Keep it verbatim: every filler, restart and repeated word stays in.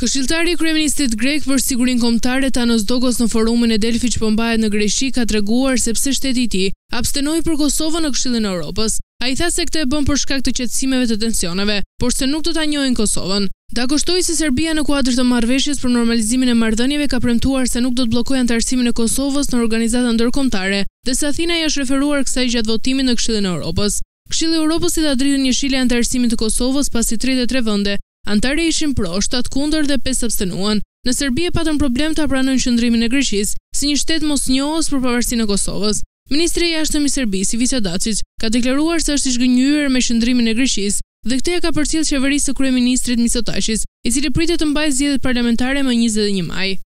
Këshilltari i kryeministrit grek për sigurinë kombëtare Tanos Dokos në forumin e Delfi që po mbahet në Greqi ka treguar se pse shteti i tij abstenoi për Kosovën në Këshillin e Evropës. Ai tha se këtë e bën për shkak të qetësimeve të tensioneve, por se nuk do ta njohin Kosovën. Da kushtoi se Serbia në kuadër të marrëveshjes për normalizimin e marrëdhënieve ka premtuar se nuk do të bllokojë antarësimin e Kosovës në organizata ndërkombëtare, dhe se Athina i është referuar kësaj gjatë votimit në Këshillin e Evropës. Këshilli i Evropës i dha dritën njëshile antarësimit të Kosovës pasi tridhjetë e tre vende antarë ishin pro, shtatë kundër dhe pesë abstenuan. Në Serbi e patën problem ta pranojnë qëndrimin e Greqisë si një shtet mosnjohës për pavarësinë e Kosovës. Ministri i jashtëm i Serbisë, Ivica Dačić, ka deklaruar se është i zhgënjur me qëndrimin e Greqisë dhe këtë ja ka përcjellë qeverisë së kryeministrit Mitsotakis, i cili pritet të mbajë zgjedhjet parlamentare më njëzet e një maj.